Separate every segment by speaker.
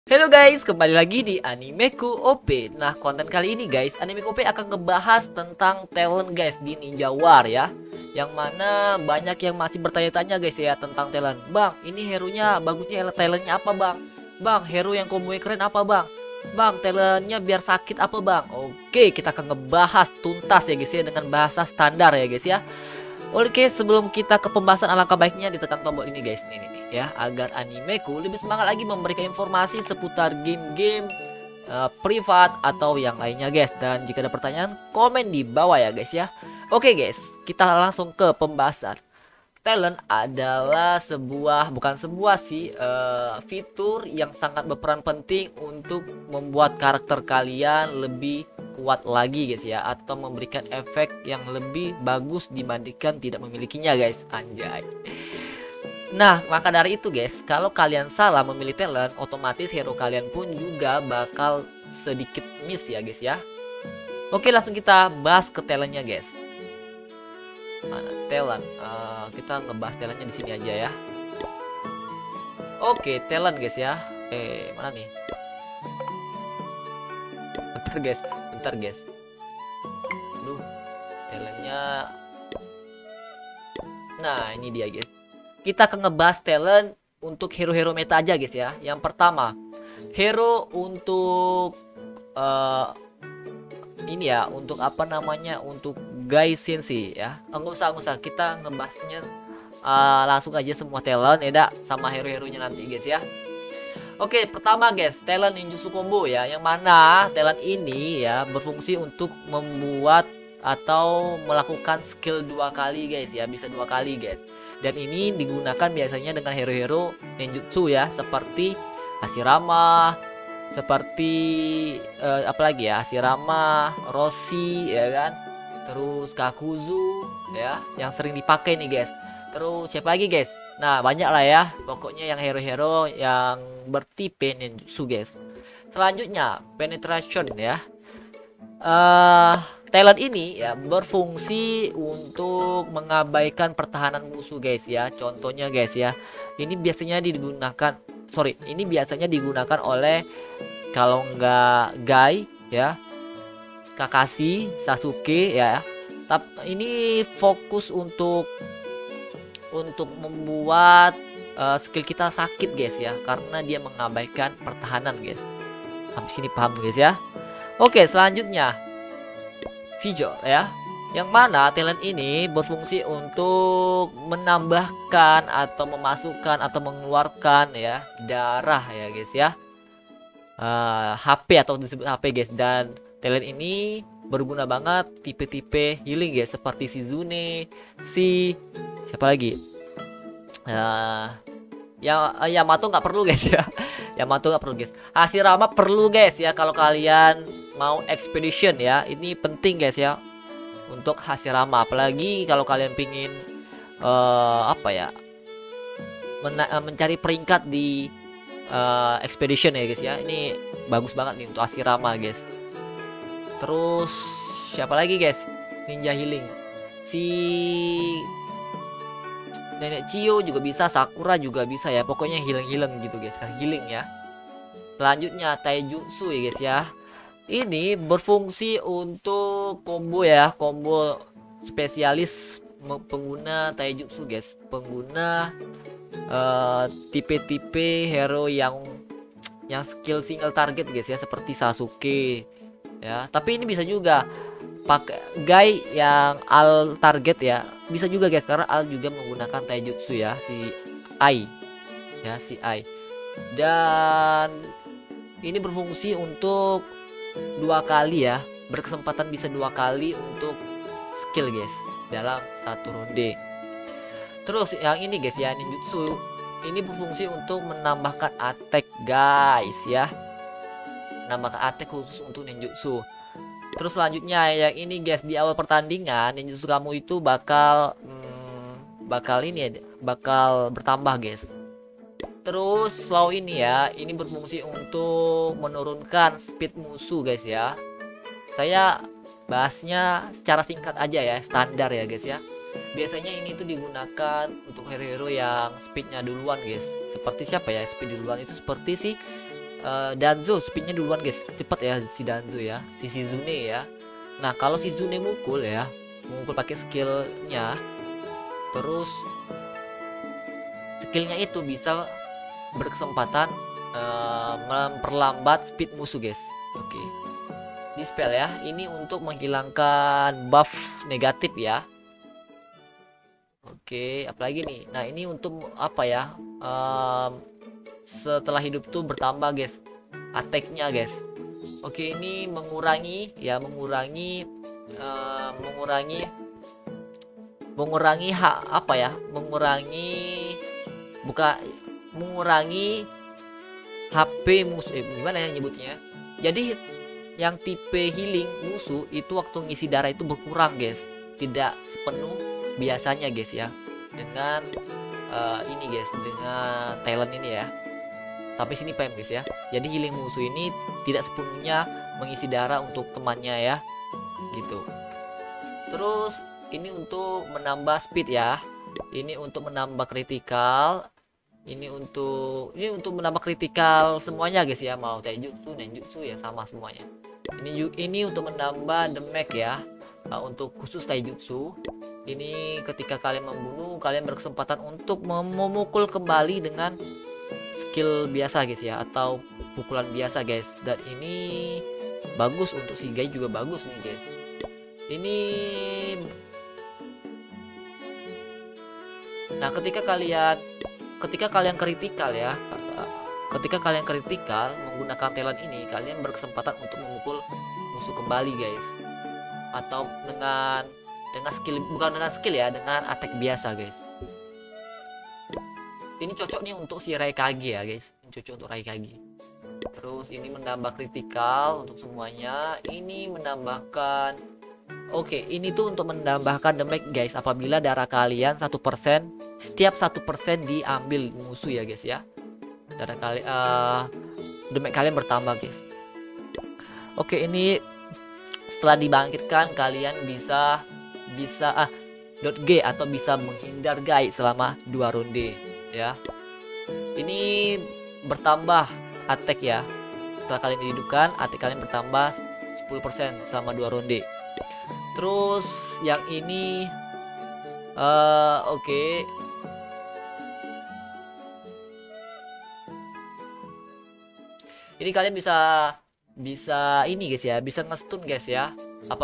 Speaker 1: Halo guys, kembali lagi di Animeku OP. Nah, konten kali ini guys, Animeku OP akan ngebahas tentang talent guys di Ninja War ya. Yang mana banyak yang masih bertanya-tanya guys ya tentang talent. Bang, ini hero-nya bagusnya talentnya apa bang? Bang, hero yang combo keren apa bang? Bang, talentnya biar sakit apa bang? Oke, kita akan ngebahas tuntas ya guys ya dengan bahasa standar ya guys ya. Oke, sebelum kita ke pembahasan, alangkah baiknya ditekan tombol ini guys, nih ya, agar animeku lebih semangat lagi memberikan informasi seputar game-game privat atau yang lainnya guys. Dan jika ada pertanyaan, komen di bawah ya guys ya. Oke guys, kita langsung ke pembahasan. Talent adalah bukan sebuah sih fitur yang sangat berperan penting untuk membuat karakter kalian lebih kuat lagi guys ya, atau memberikan efek yang lebih bagus dibandingkan tidak memilikinya guys, anjay. Nah, maka dari itu guys, kalau kalian salah memilih talent, otomatis hero kalian pun juga bakal sedikit miss ya guys ya. Oke, langsung kita bahas ke talentnya guys. Mana talent? Kita ngebahas talentnya di sini aja ya. Oke, talent guys ya. Mana nih? Bentar guys. Aduh, talentnya. Nah, ini dia guys. Kita akan ngebahas talent untuk hero-hero meta aja guys ya. Yang pertama, hero untuk ini ya, untuk apa namanya, untuk guys sih ya. Nggak usah kita ngebahasnya langsung aja semua talent ya, sama hero-heronya nanti guys ya. Oke, pertama guys, talent ninjutsu combo ya, yang mana talent ini ya berfungsi untuk membuat atau melakukan skill 2 kali guys ya, bisa 2 kali guys. Dan ini digunakan biasanya dengan hero-hero ninjutsu ya, seperti Hashirama, seperti apalagi ya, Hashirama, Rossi ya kan, terus Kakuzu ya, yang sering dipakai nih guys. Terus siapa lagi guys? Nah, banyak lah ya, pokoknya yang hero-hero yang bertipe ninjutsu guys. Selanjutnya penetration ya. Talent ini ya berfungsi untuk mengabaikan pertahanan musuh guys ya. Contohnya guys ya, ini biasanya digunakan oleh, kalau nggak Guy ya, Kakashi, Sasuke ya. Tapi ini fokus untuk membuat skill kita sakit guys ya, karena dia mengabaikan pertahanan guys. Sampai sini paham guys ya. Oke, selanjutnya Visual ya, yang mana talent ini berfungsi untuk menambahkan atau memasukkan atau mengeluarkan ya darah ya guys ya, HP atau disebut HP guys. Dan talent ini berguna banget tipe-tipe healing guys, seperti Shizune, siapa lagi, Yamato nggak perlu guys ya. Yamato nggak perlu guys. Hashirama perlu guys ya, kalau kalian mau expedition ya, ini penting guys ya untuk Hashirama. Apalagi kalau kalian pingin apa ya, mencari peringkat di expedition ya guys ya, ini bagus banget nih untuk Hashirama guys. Terus siapa lagi guys, ninja healing, si Nenek Cio juga bisa, Sakura juga bisa ya, pokoknya healing gitu guys, healing ya. Selanjutnya taijutsu ya guys ya, ini berfungsi untuk combo ya, combo spesialis pengguna taijutsu guys, pengguna tipe-tipe hero yang skill single target guys ya, seperti Sasuke ya. Tapi ini bisa juga pakai guy yang all target ya, bisa juga guys, karena all juga menggunakan taijutsu ya, si Ai ya, si Ai. Dan ini berfungsi untuk 2 kali ya, berkesempatan bisa 2 kali untuk skill guys dalam satu ronde. Terus yang ini guys ya, ninjutsu ini berfungsi untuk menambahkan attack guys ya, menambahkan attack khusus untuk ninjutsu. Terus selanjutnya yang ini guys, di awal pertandingan ninjutsu kamu itu bakal bertambah guys. Terus slow ini ya, ini berfungsi untuk menurunkan speed musuh guys ya. Saya bahasnya secara singkat aja ya, standar ya guys ya. Biasanya ini tuh digunakan untuk hero-hero yang speednya duluan guys. Seperti siapa ya speed duluan itu, seperti si Danzo speednya duluan guys, cepet ya si Danzo ya, si Shizune ya. Nah kalau si Shizune mukul ya, mukul pakai skillnya, terus skillnya itu bisa berkesempatan memperlambat speed musuh guys. Oke, dispel ya, ini untuk menghilangkan buff negatif ya. Oke, apalagi nih, nah ini untuk apa ya, setelah hidup tuh bertambah guys attack-nya guys. Oke, ini mengurangi ya, mengurangi apa ya, mengurangi HP musuh, gimana ya nyebutnya. Jadi yang tipe healing musuh itu waktu ngisi darah itu berkurang guys, tidak sepenuh biasanya guys ya, dengan ini guys, dengan talent ini ya. Sampai sini paham guys ya. Jadi healing musuh ini tidak sepenuhnya mengisi darah untuk temannya ya, gitu. Terus ini untuk menambah speed ya, ini untuk menambah critical, ini untuk menambah kritikal semuanya guys ya, mau taijutsu, nenjutsu ya sama semuanya. Ini untuk menambah damage ya, untuk khusus taijutsu. Ini ketika kalian membunuh, kalian berkesempatan untuk memukul kembali dengan skill biasa guys ya, atau pukulan biasa guys. Dan ini bagus untuk si guy, juga bagus nih guys. Ini nah ketika kalian kritikal ya, ketika kalian kritikal menggunakan talent ini, kalian berkesempatan untuk memukul musuh kembali guys, atau dengan skill, bukan dengan skill ya, dengan attack biasa guys. Ini cocok nih untuk si Raikage ya guys, ini cocok untuk Raikage. Terus ini menambah kritikal untuk semuanya, ini menambahkan, oke, ini tuh untuk menambahkan damage guys apabila darah kalian 1%, setiap 1% diambil musuh ya guys ya. Darah kalian, damage kalian bertambah guys. Oke, ini setelah dibangkitkan kalian bisa dot G atau bisa menghindar guys selama 2 ronde ya. Ini bertambah attack ya. Setelah kalian dihidupkan, attack kalian bertambah 10% selama 2 ronde. Terus yang ini oke. Ini kalian bisa ini guys ya, bisa nge-stun guys ya,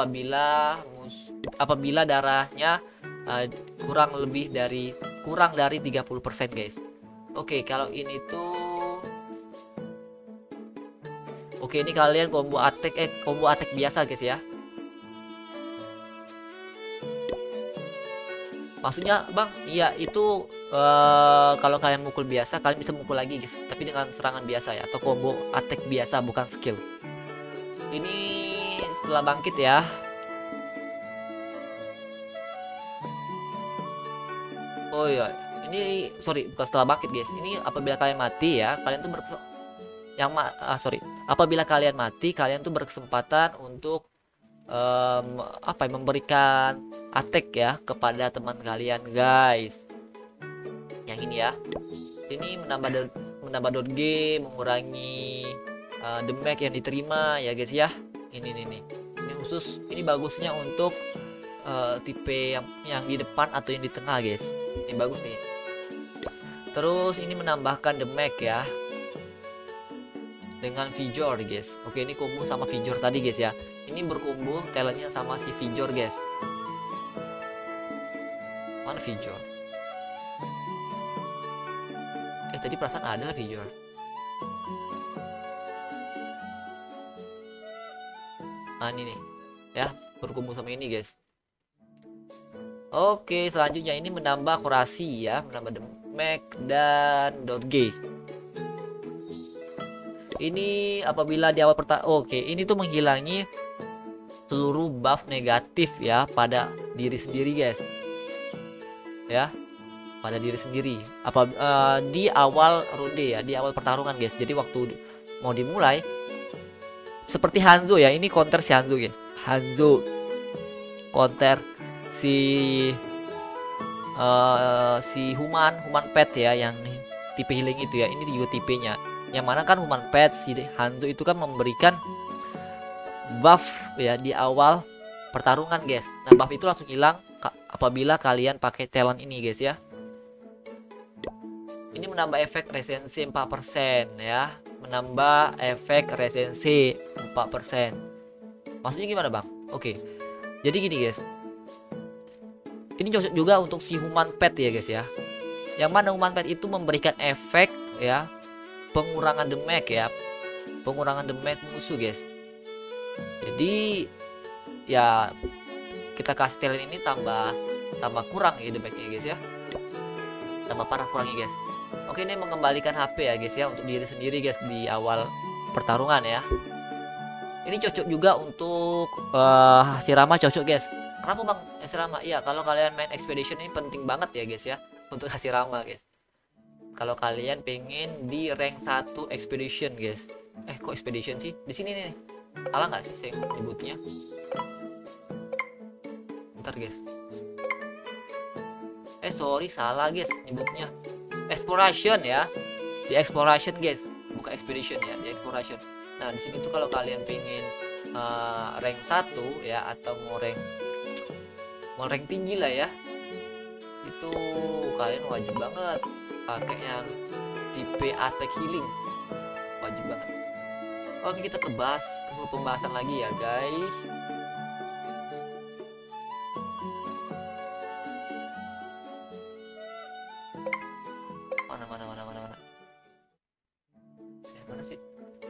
Speaker 1: apabila darahnya kurang dari 30% guys. Oke, kalau ini tuh oke, ini kalian combo attack biasa guys ya. Maksudnya bang, iya itu kalau kalian mukul biasa, kalian bisa mukul lagi guys, tapi dengan serangan biasa ya, atau combo attack biasa, bukan skill. Ini setelah bangkit ya. Oh iya, ini sorry, bukan setelah bangkit guys. Ini apabila kalian mati ya, kalian tuh apabila kalian mati, kalian tuh berkesempatan untuk memberikan attack ya kepada teman kalian guys. Yang ini ya, ini menambah dot G, mengurangi damage yang diterima ya guys ya. Ini khusus, ini bagusnya untuk tipe yang di depan atau yang di tengah guys. Ini bagus nih. Terus ini menambahkan damage ya dengan Vijor guys. Oke, ini combo sama Vijor tadi guys ya. Ini berkombo talentnya sama si Vijor guys. Mana Vijor? Tadi perasaan ada Vijor. Nah ini nih ya, berkombo sama ini guys. Oke, selanjutnya ini menambah kurasi ya, menambah damage dan dot G. Ini apabila di awal oke, ini tuh menghilangi seluruh buff negatif ya pada diri sendiri guys. Ya, pada diri sendiri. Di awal ronde ya, di awal pertarungan guys. Jadi waktu mau dimulai, seperti Hanzo ya, ini counter si Hanzo guys. Hanzo counter si Human Pet ya, yang tipe healing itu ya. Ini juga tipenya. Yang mana kan Human Pet si Hanzo itu kan memberikan buff ya di awal pertarungan guys. Nah buff itu langsung hilang apabila kalian pakai talent ini guys ya. Ini menambah efek resensi 4% ya. Menambah efek resensi 4%. Maksudnya gimana bang? Oke. Jadi gini guys. Ini cocok juga untuk si Human Pet ya guys ya. Yang mana Human Pet itu memberikan efek ya, pengurangan damage ya. Pengurangan damage musuh guys. Jadi ya kita kasih talent ini tambah kurang ya damage-nya guys ya. Tambah parah kurangnya guys. Oke, ini mengembalikan HP ya guys ya untuk diri sendiri guys di awal pertarungan ya. Ini cocok juga untuk Hashirama cocok guys. Kenapa bang Hashirama? Iya, kalau kalian main expedition ini penting banget ya guys ya untuk Hashirama guys. Kalau kalian pengen di rank 1 expedition guys. Kok expedition sih? Di sini nih. Salah nggak sih saya nyebutnya? Bentar guys. Sorry salah guys nyebutnya. Exploration ya. Di exploration guys, bukan expedition ya, di exploration. Nah, di sini tuh kalau kalian pengen rank 1 ya atau mau rank tinggi lah ya. Itu kalian wajib banget pakai yang tipe attack healing. Wajib banget. Oke, kita ke pembahasan lagi ya, guys. Mana sih?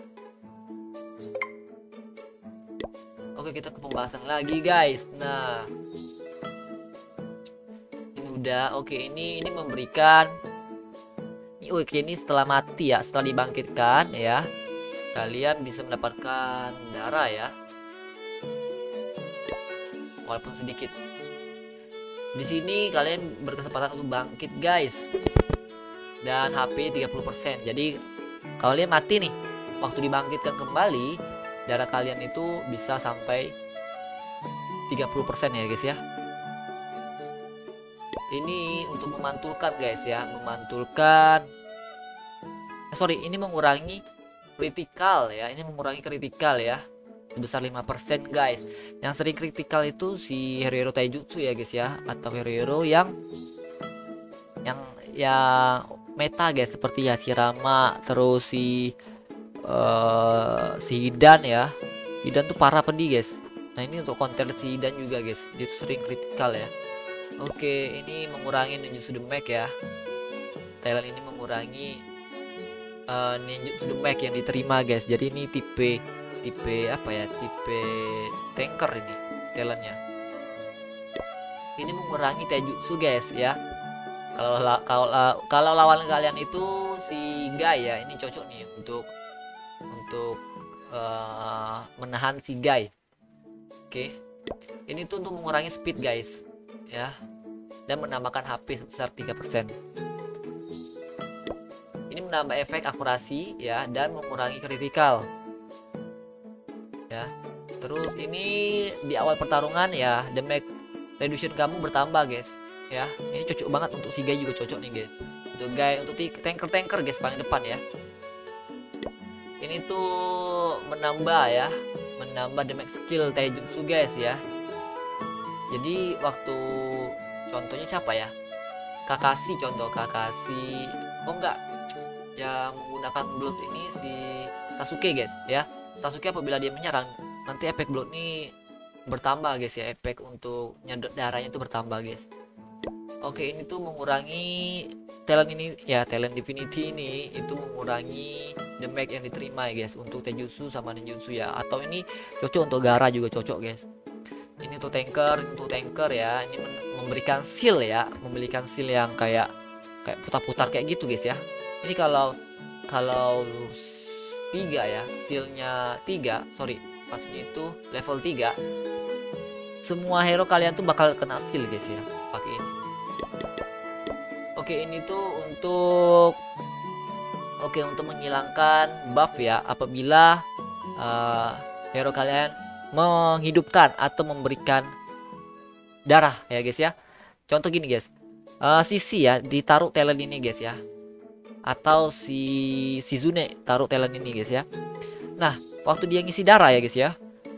Speaker 1: Oke, kita ke pembahasan lagi, guys. Nah, ini udah. Oke, ini memberikan ini setelah mati ya, setelah dibangkitkan ya, kalian bisa mendapatkan darah ya, walaupun sedikit. Di sini kalian berkesempatan untuk bangkit guys, dan HP 30%. Jadi kalau kalian mati nih, waktu dibangkitkan kembali, darah kalian itu bisa sampai 30% ya guys ya. Ini untuk memantulkan guys ya, ini mengurangi kritikal ya, kritikal ya sebesar 5% guys. Yang sering kritikal itu si hero taijutsu ya guys ya, atau hero yang meta guys, seperti Hashirama, terus si Hidan ya. Hidan tuh parah pedih guys. Nah, ini untuk counter si Hidan juga guys, dia tuh sering kritikal ya. Oke, ini mengurangi ninjutsu damage ya. Talent ini mengurangi ninjutsu damage yang diterima guys. Jadi ini tipe apa ya? Tipe tanker ini talentnya. Ini mengurangi taijutsu guys ya. Kalau lawan kalian itu si Guy ya, ini cocok nih untuk menahan si Guy. Oke. Ini tuh untuk mengurangi speed guys ya, dan menambahkan HP sebesar 3%. Ini menambah efek akurasi ya, dan mengurangi kritikal ya. Terus ini di awal pertarungan ya, damage reduction kamu bertambah guys ya. Ini cocok banget untuk si Guy, juga cocok nih guys, untuk Guy, untuk tanker guys paling depan ya. Ini tuh menambah damage skill taijutsu guys ya. Jadi waktu contohnya siapa ya, Kakashi, oh enggak, yang menggunakan blood ini si Sasuke guys ya. Sasuke apabila dia menyerang, nanti efek blood ini bertambah guys ya, efek untuk nyedot darahnya itu bertambah guys. Oke, ini tuh mengurangi talent ini ya, talent divinity ini itu mengurangi damage yang diterima ya guys, untuk taijutsu sama ninjutsu ya. Atau ini cocok untuk Gaara, juga cocok guys. Ini untuk tanker ya. Ini memberikan seal ya, yang kayak putar-putar kayak gitu guys ya. Ini kalau 3 ya, sealnya 3, sorry, maksudnya itu level 3, semua hero kalian tuh bakal kena seal guys ya, pakai ini. Oke, ini tuh untuk menghilangkan buff ya, apabila hero kalian menghidupkan atau memberikan darah ya guys ya. Contoh gini guys, Sisi ya, ditaruh talent ini guys ya, atau si Shizune taruh talent ini guys ya. Nah, waktu dia ngisi darah ya guys ya,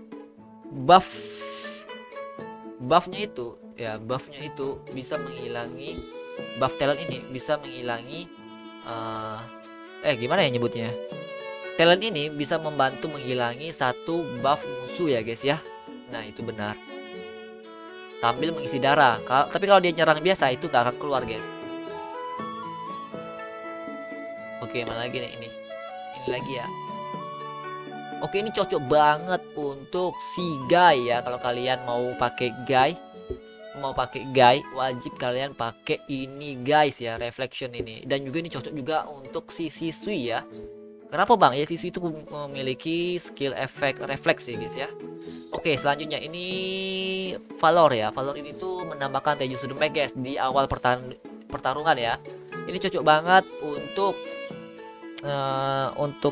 Speaker 1: buffnya itu bisa menghilangi, buff talent ini bisa menghilangi gimana ya nyebutnya, talent ini bisa membantu menghilangi satu buff musuh ya guys ya. Nah itu benar, sambil mengisi darah. Tapi kalau dia nyerang biasa itu gak akan keluar guys. Oke, mana lagi nih, ini lagi ya. Oke, ini cocok banget untuk si Guy ya. Kalau kalian mau pakai Guy, wajib kalian pakai ini guys ya, reflection ini. Dan juga ini cocok juga untuk si Shisui ya. Kenapa bang? Ya Shisui itu memiliki skill efek refleks ya guys ya. Oke, selanjutnya ini Valor ya. Valor ini tuh menambahkan Taijutsu Damage guys di awal pertarungan ya. Ini cocok banget untuk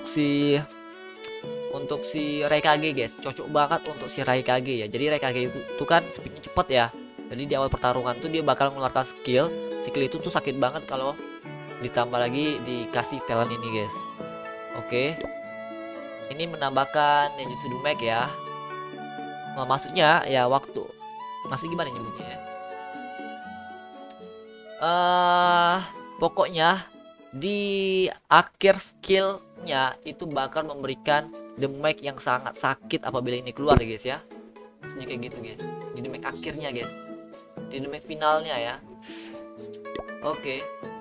Speaker 1: si Raikage guys. Cocok banget untuk si Raikage ya. Jadi Raikage itu kan speednya cepet ya. Jadi di awal pertarungan tuh dia bakal mengeluarkan skill itu tuh sakit banget kalau ditambah lagi dikasih talent ini guys. Oke, ini menambahkan Taijutsu Damage ya. Maksudnya ya maksud gimana nyebutnya ya? Pokoknya di akhir skillnya itu bakal memberikan damage yang sangat sakit apabila ini keluar ya guys ya. Maksudnya kayak gitu guys, di damage akhirnya guys, di damage finalnya ya. Oke,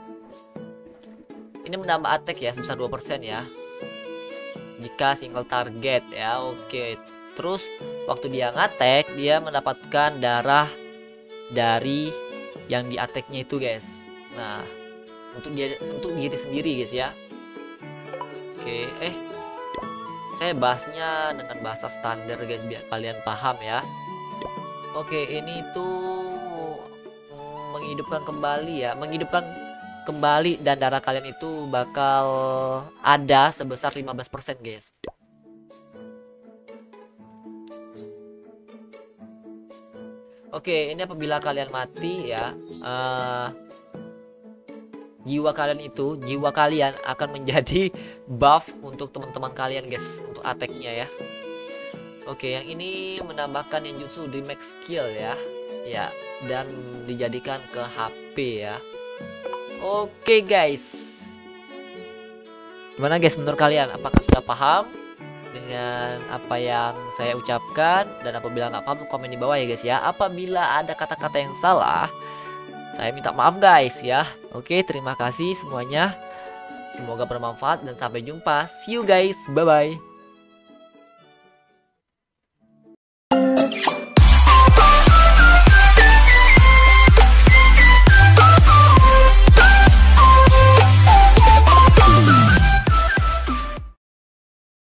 Speaker 1: ini menambah attack ya sebesar 2% ya jika single target ya. Oke, terus waktu dia ngattack dia mendapatkan darah dari yang di attacknya itu guys. Nah, untuk diri sendiri guys ya. Oke, saya bahasnya dengan bahasa standar guys biar kalian paham ya. Oke, ini tuh menghidupkan kembali dan darah kalian itu bakal ada sebesar 15% guys. Oke, ini apabila kalian mati ya, jiwa kalian akan menjadi buff untuk teman-teman kalian guys, untuk attack-nya ya. Oke, yang ini menambahkan Genjutsu Damage skill ya, dan dijadikan ke HP ya. Oke guys, gimana guys menurut kalian? Apakah sudah paham dengan apa yang saya ucapkan? Dan apabila nggak paham, komen di bawah ya guys ya. Apabila ada kata-kata yang salah, saya minta maaf guys ya. Oke, terima kasih semuanya. Semoga bermanfaat dan sampai jumpa. See you guys, bye bye.